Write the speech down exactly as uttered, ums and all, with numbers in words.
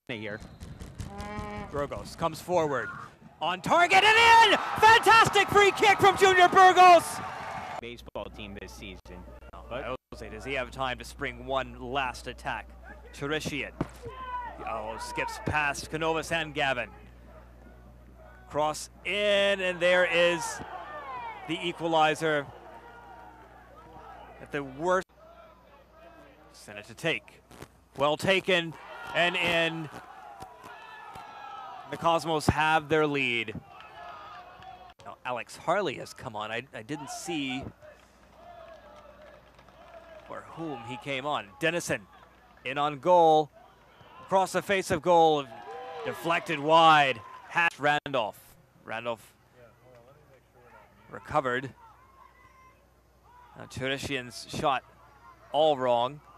Here. Burgos comes forward. On target and in! Fantastic free kick from Junior Burgos! Baseball team this season. But does he have time to spring one last attack? Charishian. Oh, skips past Canovas and Gavin. Cross in, and there is the equalizer. At the worst. Send it to take. Well taken and in. The Cosmos have their lead. Now Alex Harley has come on. I, I didn't see for whom he came on. Dennison in on goal. Across the face of goal. Deflected wide. Hatch Randolph. Randolph recovered. Now Turishian's shot all wrong.